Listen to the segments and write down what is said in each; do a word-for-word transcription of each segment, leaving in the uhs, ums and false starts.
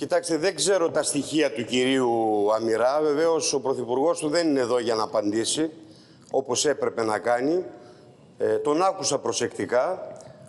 Κοιτάξτε, δεν ξέρω τα στοιχεία του κυρίου Αμυρά. Βεβαίως, ο Πρωθυπουργός του δεν είναι εδώ για να απαντήσει, όπως έπρεπε να κάνει. Ε, τον άκουσα προσεκτικά,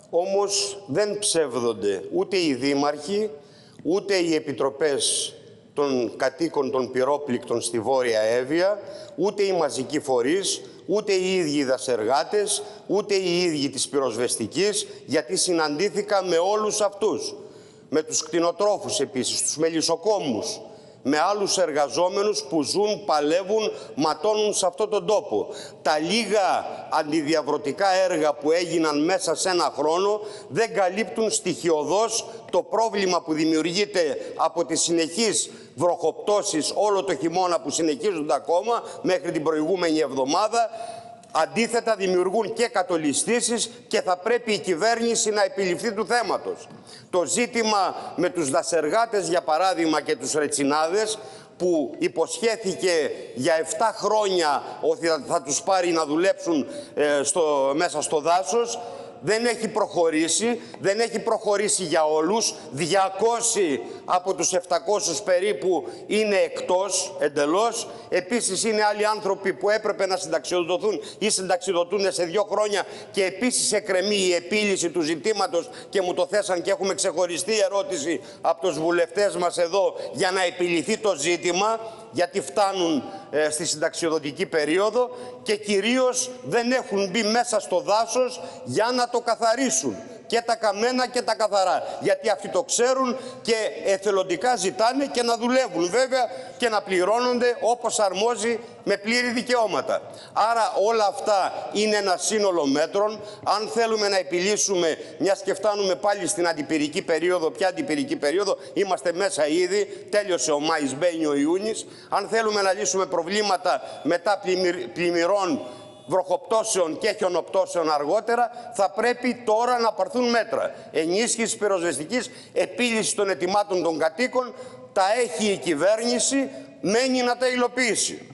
όμως δεν ψεύδονται ούτε οι δήμαρχοι, ούτε οι επιτροπές των κατοίκων των πυρόπληκτων στη Βόρεια Εύβοια, ούτε οι μαζικοί φορείς, ούτε οι ίδιοι οι δασεργάτες, ούτε οι ίδιοι της πυροσβεστικής, γιατί συναντήθηκα με όλους αυτούς. Με τους κτηνοτρόφους επίσης, τους μελισσοκόμους, με άλλους εργαζόμενους που ζουν, παλεύουν, ματώνουν σε αυτόν τον τόπο. Τα λίγα αντιδιαβρωτικά έργα που έγιναν μέσα σε ένα χρόνο δεν καλύπτουν στοιχειωδώς το πρόβλημα που δημιουργείται από τις συνεχείς βροχοπτώσεις όλο το χειμώνα που συνεχίζονται ακόμα μέχρι την προηγούμενη εβδομάδα. Αντίθετα, δημιουργούν και κατολιστήσεις και θα πρέπει η κυβέρνηση να επιληφθεί του θέματος. Το ζήτημα με τους δασεργάτες, για παράδειγμα, και τους ρετσινάδες, που υποσχέθηκε για επτά χρόνια ότι θα τους πάρει να δουλέψουν ε, στο, μέσα στο δάσος, δεν έχει προχωρήσει, δεν έχει προχωρήσει για όλους. διακόσιοι από τους επτακόσιους περίπου είναι εκτός εντελώς. Επίσης είναι άλλοι άνθρωποι που έπρεπε να συνταξιοδοτούν ή συνταξιοδοτούν σε δύο χρόνια και επίσης εκκρεμεί η επίλυση του ζητήματος και μου το θέσαν και έχουμε ξεχωριστή ερώτηση από τους βουλευτές μας εδώ για να επιλυθεί το ζήτημα, γιατί φτάνουν ε, στη συνταξιοδοτική περίοδο και κυρίως δεν έχουν μπει μέσα στο δάσος για να το καθαρίσουν. Και τα καμένα και τα καθαρά. Γιατί αυτοί το ξέρουν και εθελοντικά ζητάνε και να δουλεύουν βέβαια και να πληρώνονται όπως αρμόζει με πλήρη δικαιώματα. Άρα όλα αυτά είναι ένα σύνολο μέτρων. Αν θέλουμε να επιλύσουμε, μιας και φτάνουμε πάλι στην αντιπυρική περίοδο, ποια αντιπυρική περίοδο, είμαστε μέσα ήδη, τέλειωσε ο Μάης, μπαίνει ο Ιούνις. Αν θέλουμε να λύσουμε προβλήματα μετά πλημμυρών, βροχοπτώσεων και χιονοπτώσεων αργότερα, θα πρέπει τώρα να πάρθουν μέτρα. Ενίσχυση πυροσβεστικής, επίλυση των αιτημάτων των κατοίκων, τα έχει η κυβέρνηση, μένει να τα υλοποιήσει.